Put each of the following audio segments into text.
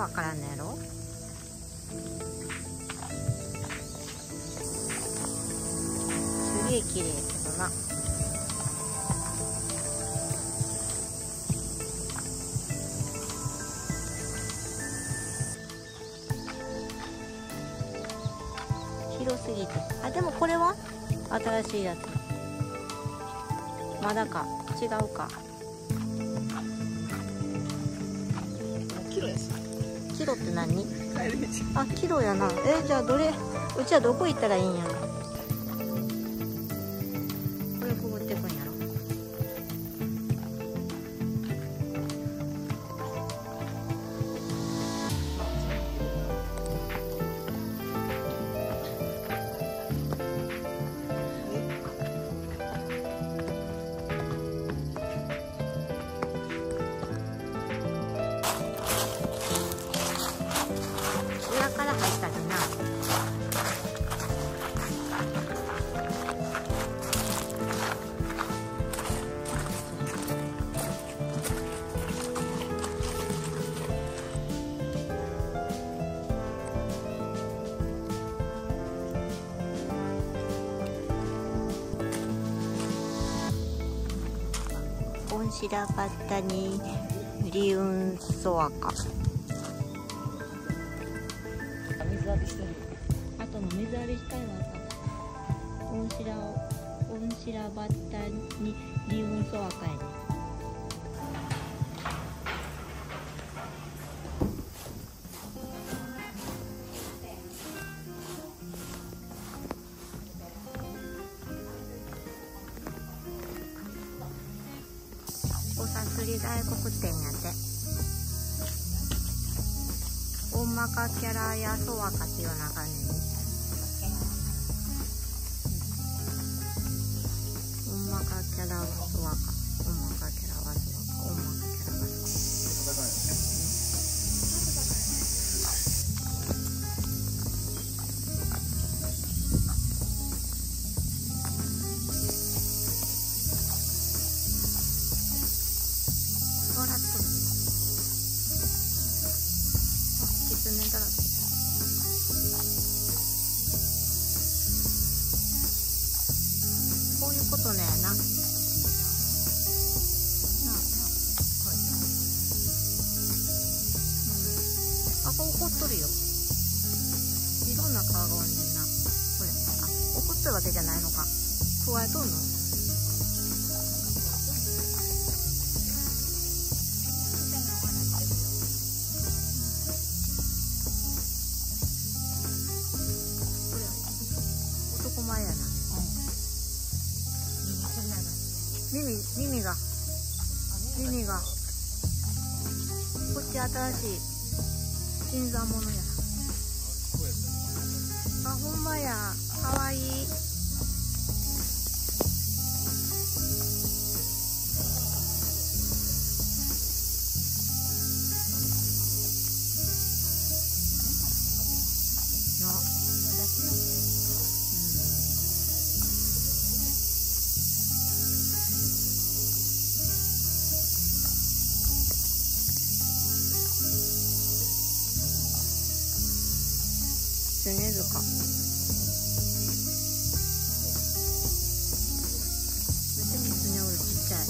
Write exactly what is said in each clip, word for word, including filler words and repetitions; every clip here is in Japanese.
わからんのやろ。すげえ綺麗やけどな。広すぎて。あ、でもこれは新しいやつ。まだか、違うか。 キロやし。 キロって何？ 帰る道。 あ、キロやな。え、じゃあどれ、うちはどこ行ったらいいんやろ。これくぐってくんやろ。裏から入ったりな。オンシラバッタにリウンソアカ。 水浴びしてる。 あとも水浴びしたいわ。オンシラをオンシラバッタにリウンソアカやね。おさすり大黒店やて。オンマカキャラやソワカっていうような感じ。オンマカキャラはソワカ。オンマカキャラはソワカ。オンマカキャラはソワカ。笑っとる。キツネだらけ。こういうことねやな。なあなあ。はい。うん。あ、ここ怒っとるよ。いろんな川がおんねんな。これ。あ、怒っとるわけじゃないのか。加えとんの？男前やな。耳、耳が。耳が。こっち新しい。新参者や。あ、ほんまや。かわいい。な。ツネ塚。めっちゃキツネおる。ちっちゃい。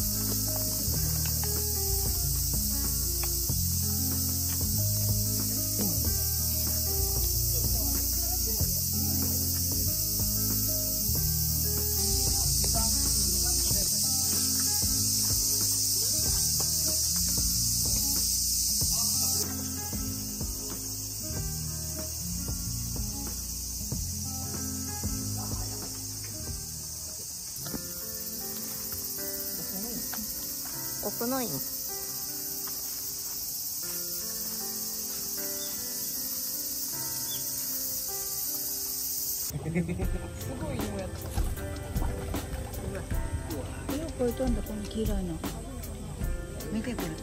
奥の院。 すごい色やった。 色こえとんだ、この黄色いの。見てくる。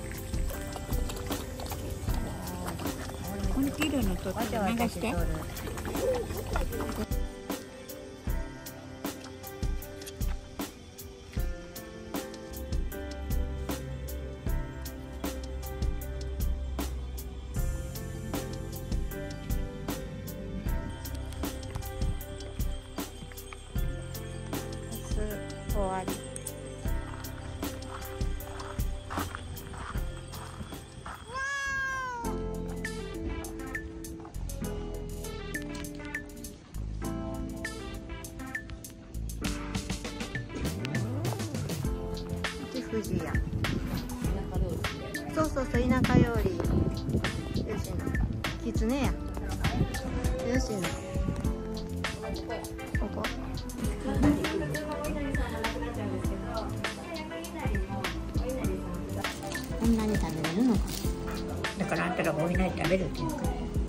この黄色いのと流して。 終わり。富士や。そうそうそう、田舎料理。よしな。きつねや。よしな。ここ。こんなに食べれるのか。だからあんたらがおいなり食べるっていうか。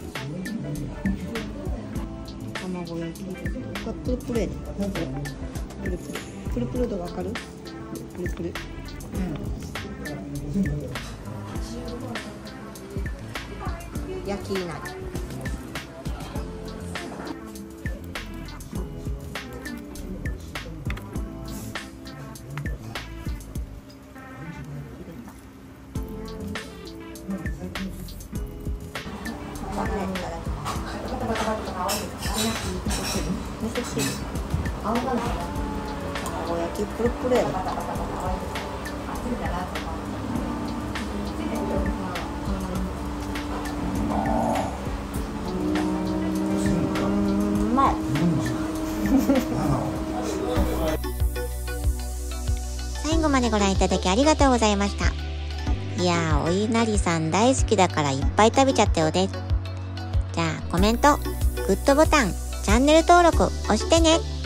卵焼き。これプルプルやで。プルプル。プルプル度わかる？プルプル。うん、焼きいなり。味噌汁。青がない。卵焼きプルプルやで。 最後までご覧いただきありがとうございました。いやー、お稲荷さん大好きだからいっぱい食べちゃったようです。じゃあコメント、グッドボタン、チャンネル登録押してね。